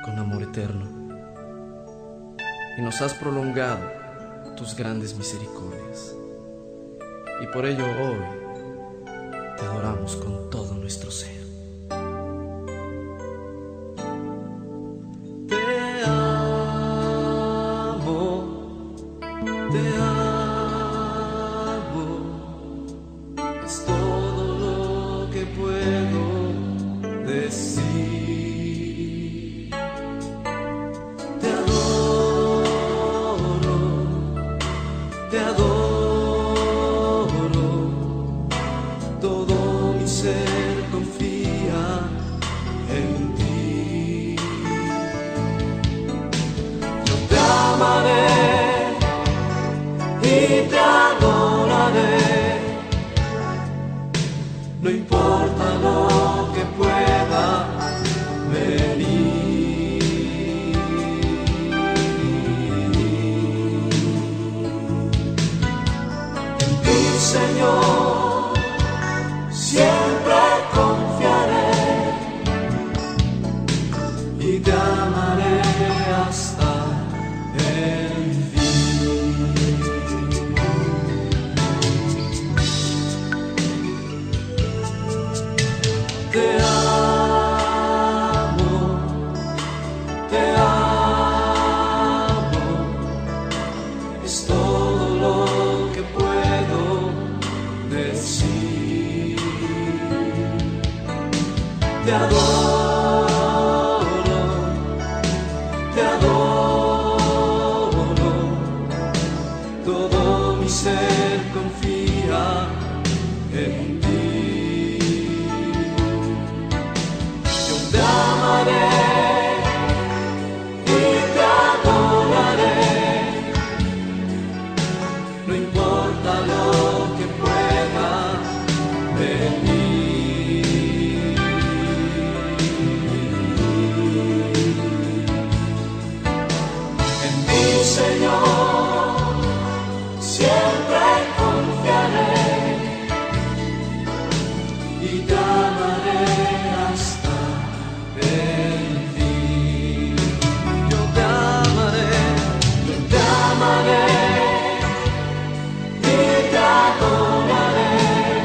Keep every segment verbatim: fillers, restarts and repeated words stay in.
con amor eterno y nos has prolongado tus grandes misericordias. Y por ello hoy te adoramos con todo nuestro ser. Te amo, te amo, es todo lo que puedo decir. Te adoro, te adoro, todo mi ser confía en ti. Yo te amaré y te adoraré, no importa lo que pueda venir. En ti, Señor, siempre confiaré y te amaré hasta el fin. Te amo, te amo, es todo lo que puedo decir. Te adoro, te adoro, todo mi ser confía en ti. Yo te amaré y te adoraré, no importa lo que pueda venir. En ti, Señor, siempre confiaré y te amaré hasta el fin. Yo te amaré, yo te amaré y te adoraré,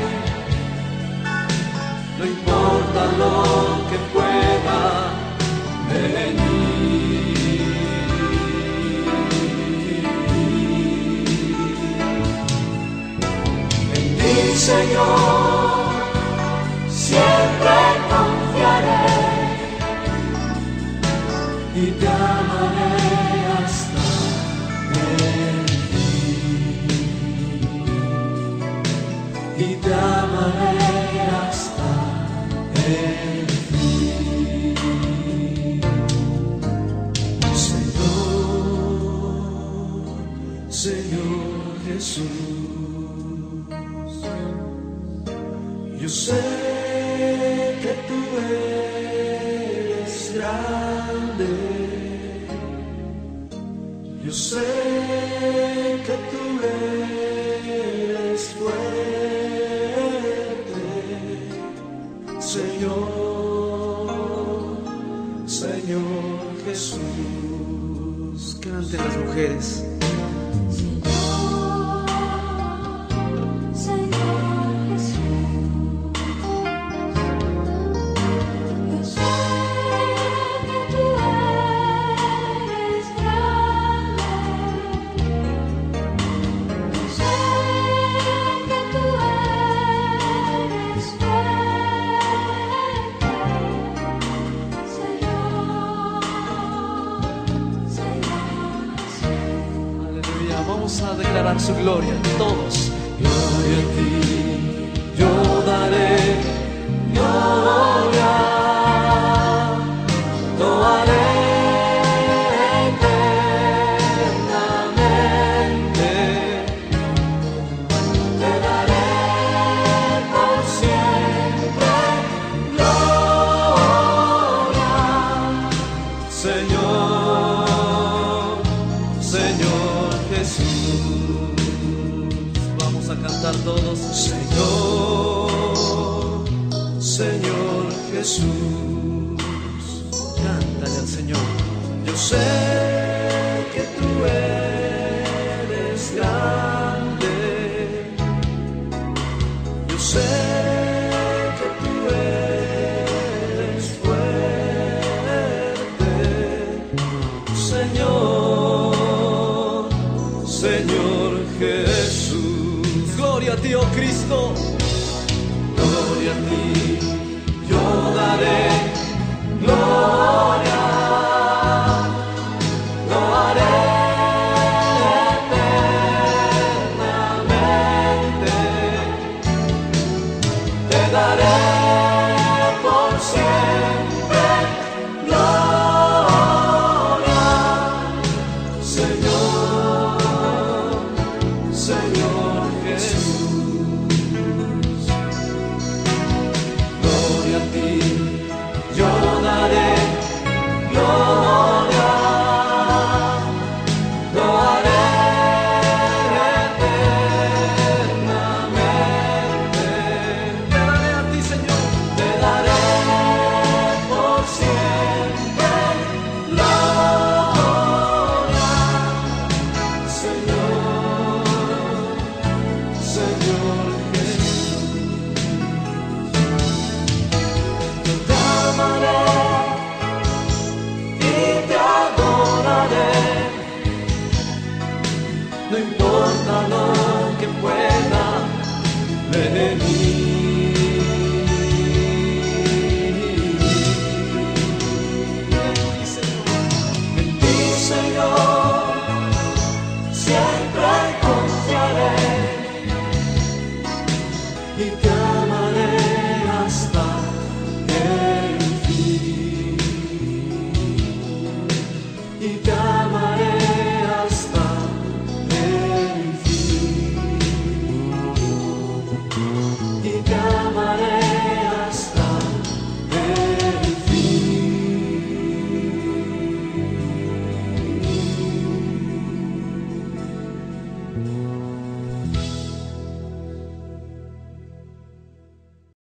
no importa lo que pueda venir. En ti, Señor, siempre confiaré y te amaré hasta el fin. Y te amaré hasta el fin. Señor, Señor Jesús, yo sé que tú eres grande, yo sé que tú eres fuerte, Señor, Señor Jesús. Canten las mujeres. Vamos a declarar su gloria, todos. Gloria a ti, yo daré gloria, lo haré eternamente, te daré por siempre gloria, Señor, Señor Jesús. Vamos a cantar todos. Señor, Señor Jesús. Cántale al Señor. Yo sé que tú eres grande, yo sé que tú eres fuerte, Señor, Señor Jesús. Gloria a ti, oh Cristo, gloria a ti, yo daré